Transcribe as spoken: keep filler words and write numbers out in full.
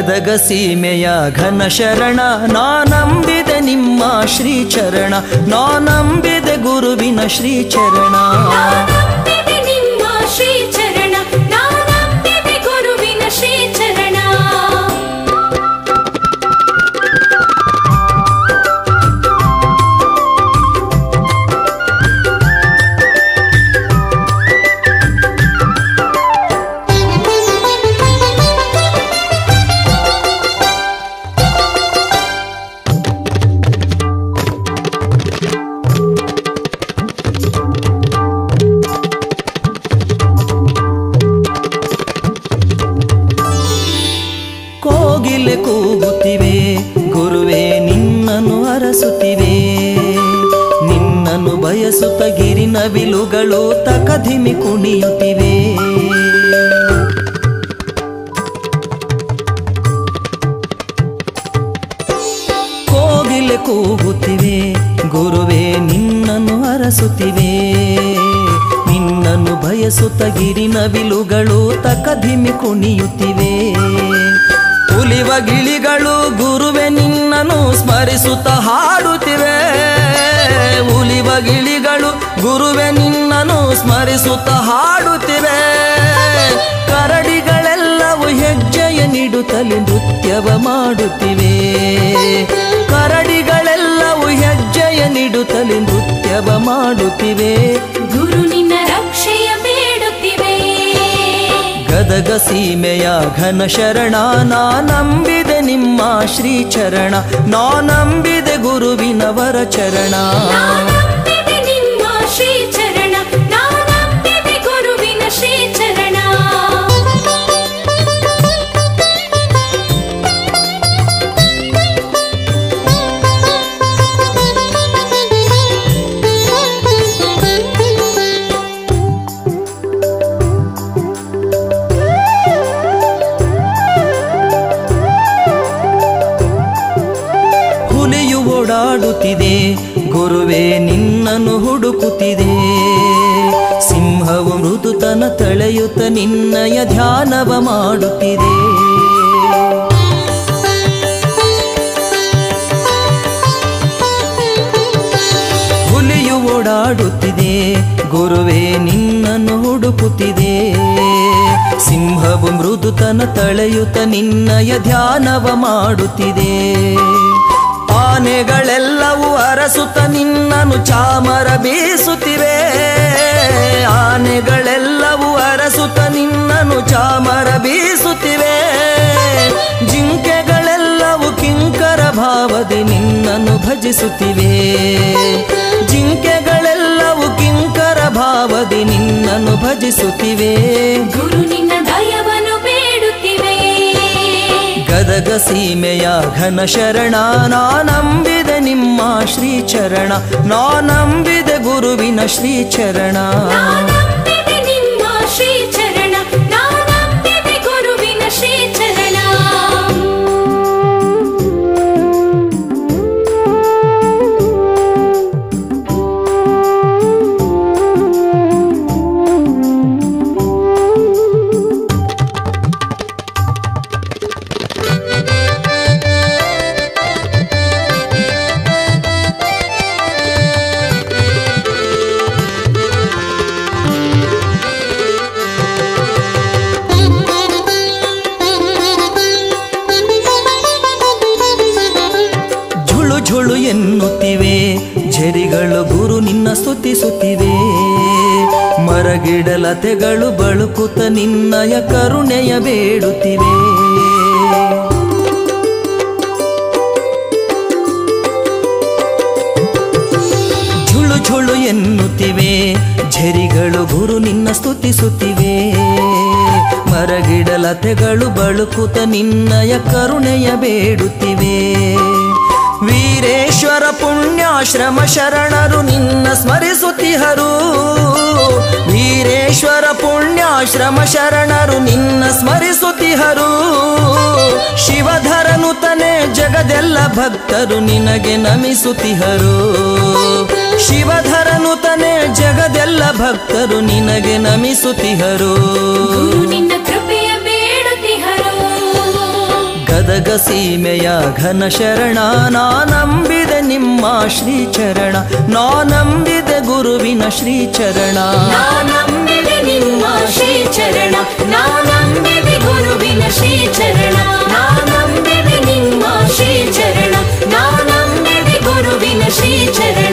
ಗದಗ ಸೀಮೆಯ ಘನ ಶರಣ ನಾನಂಬಿದೆ ನಿಮ್ಮ ಶ್ರೀಚರಣ ನಾನಂಬಿದೆ ಗುರುವಿನ ಶ್ರೀಚರಣ ಕೂಗುತ್ತಿವೆ ಗುರುವೇ ನಿನ್ನನ್ನು ಅರಸುತ್ತಿವೆ ನಿನ್ನನ್ನು ಬಯಸುತ್ತ ಗಿರಿನವಿಲುಗಳು ತಕಧಿಮಿ ಕುಣಿಯುತ್ತಿವೆ ಕೋಗಿಲೆ ಕೂಗುತ್ತಿವೆ ಗುರುವೇ ನಿನ್ನನ್ನು ಅರಸುತ್ತಿವೆ ನಿನ್ನನ್ನು ಬಯಸುತ್ತ ಗಿರಿನವಿಲುಗಳು ತಕಧಿಮಿ ಕುಣಿಯುತ್ತಿವೆ ಉಲಿವ ಗಿಳಿಗಳು ಗುರುವೆ ನಿನ್ನನ್ನು ಸ್ಮರಿಸುತ್ತ ಹಾಡುತ್ತಿವೆ ಉಲಿವ ಗಿಳಿಗಳು ಗುರುವೆ ನಿನ್ನನ್ನು ಸ್ಮರಿಸುತ್ತ ಹಾಡುತ್ತಿವೆ ಕರಡಿಗಳೆಲ್ಲವೂ ಹೆಜ್ಜೆಯ ನೀಡುತ್ತಲೇ ನೃತ್ಯವ ಮಾಡುತ್ತಿವೆ ಕರಡಿಗಳೆಲ್ಲವೂ ಹೆಜ್ಜೆಯ ನೀಡುತ್ತಲೇ ನೃತ್ಯವ ಮಾಡುತ್ತಿವೆ ಗುರು ನಿನ್ನ ರಕ್ಷೆಯ ಬೇಡುತ್ತಿವೆ ಗದಗ ಸೀಮೆಯ ಘನ ಶರಣ ನಾನಂಬಿದೆ ನಿಮ್ಮ ಶ್ರೀಚರಣ ನಾನಂಬಿದೆ ಗುರುವಿನ ವರ ಚರಣ ನಾನಂಬಿದೆ ನಿಮ್ಮ ಶ್ರೀಚರಣ ನಾನಂಬಿದೆ ಗುರುವಿನ ಶ್ರೀಚರಣ ಓಡಾಡುತ್ತಿದೆ ಗುರುವೇ ನಿನ್ನನ್ನು ಹುಡುಕುತ್ತಿದೆ ಸಿಂಹವು ಮೃದುತನ ತಳೆಯುತ್ತ ನಿನ್ನಯ ಧ್ಯಾನವ ಮಾಡುತ್ತಿದೆ ಹುಲಿಯು ಓಡಾಡುತ್ತಿದೆ ಗುರುವೇ ನಿನ್ನನ್ನು ಹುಡುಕುತ್ತಿದೆ ಸಿಂಹವು ಮೃದುತನ ತಳೆಯುತ್ತ ನಿನ್ನಯ ಧ್ಯಾನವ ಮಾಡುತ್ತಿದೆ ಆನೆಗಳೆಲ್ಲವೂ ಅರಸುತ್ತ ನಿನ್ನನ್ನು ಚಾಮರ ಬೀಸುತ್ತಿವೆ ಆನೆಗಳೆಲ್ಲವೂ ಅರಸುತ್ತ ನಿನ್ನನ್ನು ಚಾಮರ ಬೀಸುತ್ತಿವೆ ಜಿಂಕೆಗಳೆಲ್ಲವೂ ಕಿಂಕರ ಭಾವದೆ ನಿನ್ನನ್ನು ಭಜಿಸುತ್ತಿವೆ ಜಿಂಕೆಗಳೆಲ್ಲವೂ ಕಿಂಕರ ಭಾವದೆ ನಿನ್ನನ್ನು ಭಜಿಸುತ್ತಿವೆ ಗುರು ನಿನ್ನ ದಯವನ್ನು ಬೇಡುತ್ತಿವೆ ಗದಗ ಸೀಮೆಯ ಘನ ಶರಣ ನಾನಂಬಿದೆ ನಿಮ್ಮ ಶ್ರೀಚರಣ ನಾನಂಬಿದೆ ಗುರುವಿನ ಶ್ರೀಚರಣ ನಾನಂಬಿದೆ ನಿಮ್ಮ ಶ್ರೀಚರಣ ನಾನಂಬಿದೆ ಗುರುವಿನ ಶ್ರೀಚರಣ ಝುಳು ಎನ್ನುತ್ತಿವೆ ಝರಿಗಳು ಗುರು ನಿನ್ನ ಸ್ತುತಿಸುತ್ತಿವೆ ಮರಗಿಡಲತೆಗಳು ಬಳುಕುತ್ತ ನಿನ್ನಯ ಕರುಣೆಯ ಬೇಡುತ್ತಿವೆ ಝುಳು ಝುಳು ಎನ್ನುತ್ತಿವೆ ಝರಿಗಳು ಗುರು ನಿನ್ನ ಸ್ತುತಿಸುತ್ತಿವೆ ಮರಗಿಡಲತೆಗಳು ಬಳುಕುತ್ತ ನಿನ್ನಯ ಕರುಣೆಯ ಬೇಡುತ್ತಿವೆ ವೀರೇಶ್ವರ ಪುಣ್ಯಾಶ್ರಮ ಶರಣರು ನಿನ್ನ ಸ್ಮರಿಸುತ್ತಿಹರು ವೀರೇಶ್ವರ ಪುಣ್ಯಾಶ್ರಮ ಶರಣರು ನಿನ್ನ ಸ್ಮರಿಸುತ್ತಿಹರು ಶಿವಧರನು ತನೆ ಜಗದೆಲ್ಲ ಭಕ್ತರು ನಿನಗೆ ನಮಿಸುತ್ತಿಹರು ಶಿವಧರನು ತನೆ ಜಗದೆಲ್ಲ ಭಕ್ತರು ನಿನಗೆ ನಮಿಸುತ್ತಿಹರು ನಿನ್ನ ಕೃಪೆಯ ಬೇಡುತ್ತಿಹರು ಗದಗ ಸೀಮೆಯ ಘನ ಶರಣ ನಾ ನಂಬಿದೆ ನಿಮ್ಮ ಶ್ರೀಚರಣ ನಾ ನಂಬಿದೆ ಗುರುವಿನ ಶ್ರೀಚರಣ ನಾ ನಂಬಿದೆ ನಿಮ್ಮ ಶ್ರೀಚರಣ ನಾ ನಂಬಿದೆ ಗುರುವಿನ ಶ್ರೀಚರಣ ನಾ ನಂಬಿದೆ ನಿಮ್ಮ ಶ್ರೀಚರಣ ನಾ ನಂಬಿದೆ ಗುರುವಿನ ಶ್ರೀಚರಣ